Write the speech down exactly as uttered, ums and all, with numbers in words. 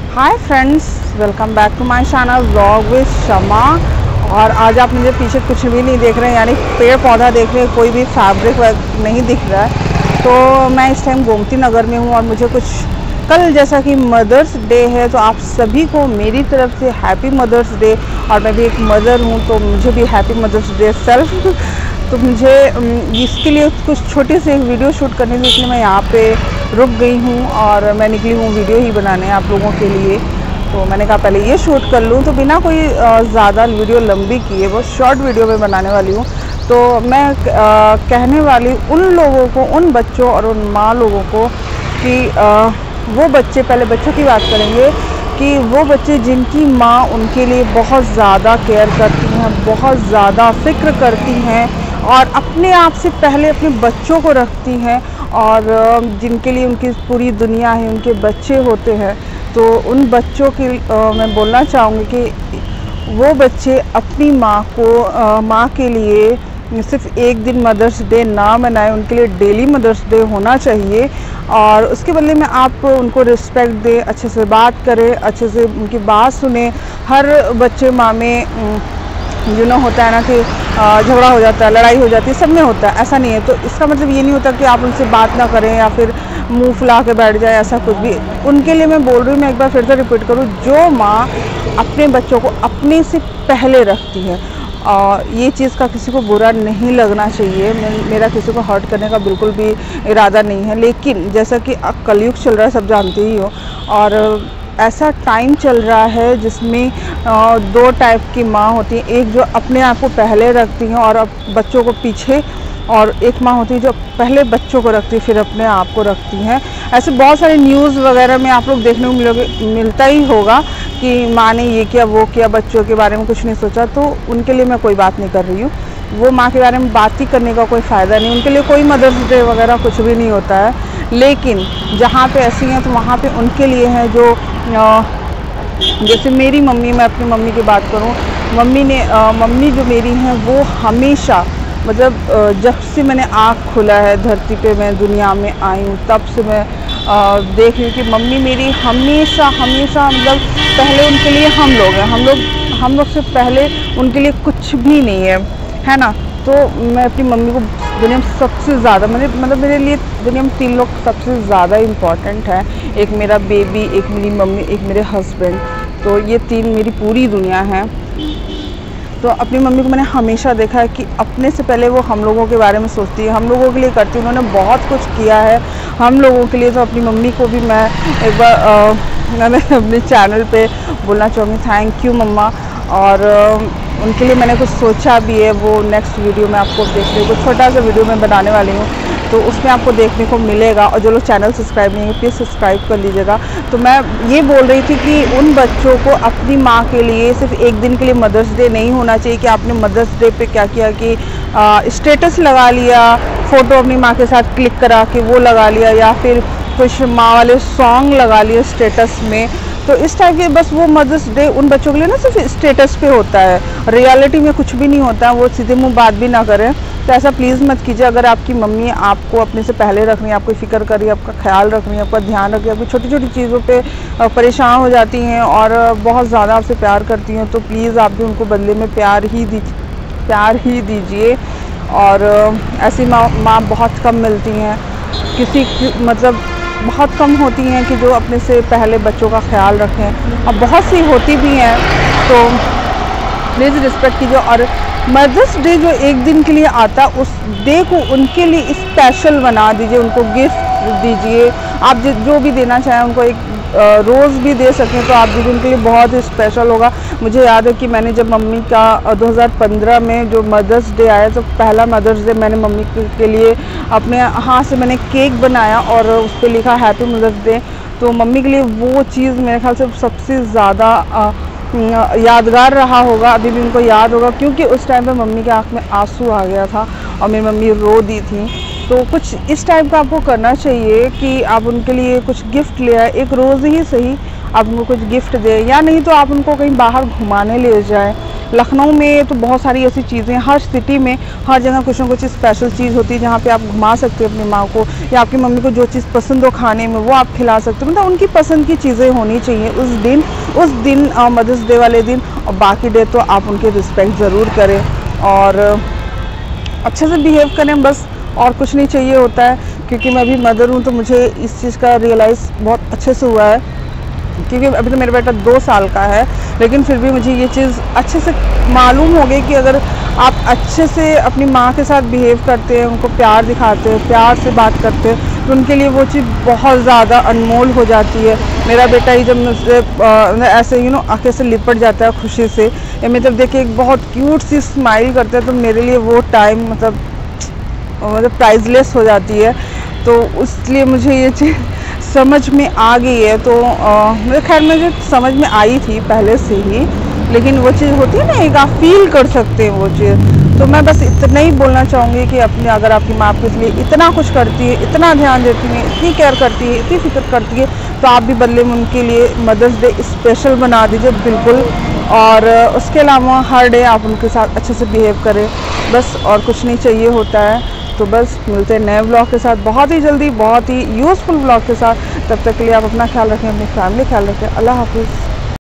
Hi friends, welcome back to my channel vlog with Shama. और आज आप मुझे पीछे कुछ भी नहीं देख रहे हैं, यानी पेड़ पौधा देख रहे हैं, कोई भी फैब्रिक नहीं दिख रहा है। तो मैं इस टाइम गोमती नगर में हूँ और मुझे कुछ कल जैसा कि मदर्स डे है, तो आप सभी को मेरी तरफ से हैप्पी मदर्स डे। और मैं भी एक मदर हूँ तो मुझे भी हैप्पी मदर्स डे सेल्फ। तो मुझे इसके लिए कुछ छोटी सी एक वीडियो शूट करनी थी, इसलिए मैं यहाँ पे रुक गई हूँ और मैं निकली हूँ वीडियो ही बनाने आप लोगों के लिए। तो मैंने कहा पहले ये शूट कर लूँ, तो बिना कोई ज़्यादा वीडियो लंबी किए बहुत शॉर्ट वीडियो में बनाने वाली हूँ। तो मैं आ, कहने वाली उन लोगों को, उन बच्चों और उन माँ लोगों को कि आ, वो बच्चे, पहले बच्चों की बात करेंगे कि वो बच्चे जिनकी माँ उनके लिए बहुत ज़्यादा केयर करती हैं, बहुत ज़्यादा फ़िक्र करती हैं और अपने आप से पहले अपने बच्चों को रखती हैं, और जिनके लिए उनकी पूरी दुनिया है, उनके बच्चे होते हैं। तो उन बच्चों की आ, मैं बोलना चाहूँगी कि वो बच्चे अपनी माँ को आ, माँ के लिए सिर्फ एक दिन मदर्स डे ना मनाएं, उनके लिए डेली मदर्स डे होना चाहिए। और उसके बदले में आप उनको रिस्पेक्ट दें, अच्छे से बात करें, अच्छे से उनकी बात सुने। हर बच्चे माँ में यू नो होता है ना कि झगड़ा हो जाता है, लड़ाई हो जाती है, सब में होता है, ऐसा नहीं है। तो इसका मतलब ये नहीं होता कि आप उनसे बात ना करें या फिर मुंह फुला के बैठ जाए, ऐसा कुछ भी। उनके लिए मैं बोल रही हूँ, मैं एक बार फिर से रिपीट करूँ, जो माँ अपने बच्चों को अपने से पहले रखती है, और ये चीज़ का किसी को बुरा नहीं लगना चाहिए। मेरा किसी को हर्ट करने का बिल्कुल भी इरादा नहीं है, लेकिन जैसा कि कलयुग चल रहा है, सब जानते ही हो, और ऐसा टाइम चल रहा है जिसमें दो टाइप की माँ होती हैं। एक जो अपने आप को पहले रखती हैं और बच्चों को पीछे, और एक माँ होती है जो पहले बच्चों को रखती है फिर अपने आप को रखती हैं। ऐसे बहुत सारे न्यूज़ वगैरह में आप लोग देखने को मिलोगे, मिलता ही होगा कि माँ ने ये किया, वो किया, बच्चों के बारे में कुछ नहीं सोचा। तो उनके लिए मैं कोई बात नहीं कर रही हूँ, वो माँ के बारे में बात ही करने का कोई फ़ायदा नहीं, उनके लिए कोई मदर्स डे वगैरह कुछ भी नहीं होता है। लेकिन जहाँ पे ऐसी हैं तो वहाँ पे उनके लिए हैं जो जैसे मेरी मम्मी, मैं अपनी मम्मी की बात करूँ, मम्मी ने मम्मी जो मेरी हैं वो हमेशा, मतलब जब से मैंने आँख खुला है धरती पे, मैं दुनिया में आई हूँ, तब से मैं देख रही हूँ कि मम्मी मेरी हमेशा हमेशा मतलब पहले उनके लिए हम लोग हैं, हम लोग हम लोग से पहले उनके लिए कुछ भी नहीं है, है ना। तो मैं अपनी मम्मी को दुनिया में सबसे ज़्यादा, मतलब मतलब मेरे लिए दुनिया में तीन लोग सबसे ज़्यादा इम्पॉर्टेंट हैं। एक मेरा बेबी, एक मेरी मम्मी, एक मेरे हस्बैंड। तो ये तीन मेरी पूरी दुनिया है। तो अपनी मम्मी को मैंने हमेशा देखा है कि अपने से पहले वो हम लोगों के बारे में सोचती है, हम लोगों के लिए करती है। उन्होंने बहुत कुछ किया है हम लोगों के लिए। तो अपनी मम्मी को भी मैं एक बार आ, मैंने अपने चैनल पे बोलना चाहूँगी, थैंक यू मम्मा। और आ, उनके लिए मैंने कुछ सोचा भी है, वो नेक्स्ट वीडियो में आपको देखने को छोटा सा वीडियो मैं बनाने वाली हूँ, तो उसमें आपको देखने को मिलेगा। और जो लोग चैनल सब्सक्राइब नहीं है प्लीज़ सब्सक्राइब कर लीजिएगा। तो मैं ये बोल रही थी कि उन बच्चों को अपनी माँ के लिए सिर्फ एक दिन के लिए मदर्स डे नहीं होना चाहिए कि आपने मदर्स डे पे क्या किया कि स्टेटस लगा लिया, फ़ोटो अपनी माँ के साथ क्लिक करा के वो लगा लिया, या फिर कुछ माँ वाले सॉन्ग लगा लिए स्टेटस में। तो इस टाइप के बस वो मदर्स डे उन बच्चों के लिए ना सिर्फ स्टेटस पे होता है, रियलिटी में कुछ भी नहीं होता है, वो सीधे मुंह बात भी ना करें। तो ऐसा प्लीज़ मत कीजिए। अगर आपकी मम्मी आपको अपने से पहले रख रही है, आपको फिक्र कर रही है, आपका ख्याल रख रही है, आपका ध्यान रख रही है, आपकी छोटी छोटी चीज़ों पे परेशान हो जाती हैं और बहुत ज़्यादा आपसे प्यार करती हैं, तो प्लीज़ आप भी उनको बदले में प्यार ही दीजिए, प्यार ही दीजिए। और ऐसी माँ माँ बहुत कम मिलती हैं, किसी मतलब बहुत कम होती हैं कि जो अपने से पहले बच्चों का ख्याल रखें, और बहुत सी होती भी हैं। तो प्लीज़ रिस्पेक्ट कीजिए। और मदर्स डे जो एक दिन के लिए आता, उस डे को उनके लिए स्पेशल बना दीजिए, उनको गिफ्ट दीजिए। आप जो भी देना चाहें, उनको एक रोज़ भी दे सकें तो आप दीजिए, उनके लिए बहुत ही स्पेशल होगा। मुझे याद है कि मैंने जब मम्मी का दो हज़ार पंद्रह में जो मदर्स डे आया, तो पहला मदर्स डे मैंने मम्मी के लिए अपने हाथ से मैंने केक बनाया और उस पर लिखा हैप्पी मदर्स डे। तो मम्मी के लिए वो चीज़ मेरे ख्याल से सबसे ज़्यादा यादगार रहा होगा, अभी भी उनको याद होगा, क्योंकि उस टाइम पे मम्मी के आँख में आंसू आ गया था और मेरी मम्मी रो दी थी। तो कुछ इस टाइप का आपको करना चाहिए कि आप उनके लिए कुछ गिफ्ट ले आए, एक रोज़ ही सही आप उनको कुछ गिफ्ट दें, या नहीं तो आप उनको कहीं बाहर घुमाने ले जाएं, लखनऊ में तो बहुत सारी ऐसी चीज़ें, हर सिटी में हर जगह कुछ ना कुछ स्पेशल चीज़ होती है जहाँ पे आप घुमा सकते हो अपनी माँ को, या आपकी मम्मी को जो चीज़ पसंद हो खाने में वो आप खिला सकते हो। मतलब उनकी पसंद की चीज़ें होनी चाहिए उस दिन, उस दिन मदर्स डे वाले दिन। और बाकी डे तो आप उनके रिस्पेक्ट ज़रूर करें और अच्छे से बिहेव करें, बस और कुछ नहीं चाहिए होता है। क्योंकि मैं भी मदर हूँ तो मुझे इस चीज़ का रियलाइज़ बहुत अच्छे से हुआ है, क्योंकि अभी तो मेरा बेटा दो साल का है, लेकिन फिर भी मुझे ये चीज़ अच्छे से मालूम हो गई कि अगर आप अच्छे से अपनी माँ के साथ बिहेव करते हैं, उनको प्यार दिखाते हैं, प्यार से बात करते हैं, तो उनके लिए वो चीज़ बहुत ज़्यादा अनमोल हो जाती है। मेरा बेटा ही जब मुझसे ऐसे यू नो आंखें से लिपट जाता है खुशी से, या मैं जब देखिए एक बहुत क्यूट सी स्माइल करता है, तो मेरे लिए वो टाइम मतलब मतलब प्राइजलेस हो जाती है। तो इसलिए मुझे ये चीज़ समझ में आ गई है। तो मेरे खैर मुझे समझ में आई थी पहले से ही, लेकिन वो चीज़ होती है ना, एक आप फील कर सकते हैं वो चीज़। तो मैं बस इतना ही बोलना चाहूँगी कि अपने अगर आपकी माँ आपके लिए इतना कुछ करती है, इतना ध्यान देती है, इतनी केयर करती है, इतनी फिक्र करती है, तो आप भी बदले में उनके लिए मदर्स डे स्पेशल बना दीजिए बिल्कुल। और उसके अलावा हर डे आप उनके साथ अच्छे से बिहेव करें, बस और कुछ नहीं चाहिए होता है। तो बस मिलते हैं नए ब्लॉग के साथ बहुत ही जल्दी, बहुत ही यूज़फुल ब्लॉग के साथ। तब तक के लिए आप अपना ख्याल रखें, अपनी फैमिली ख्याल रखें। अल्लाह हाफिज़।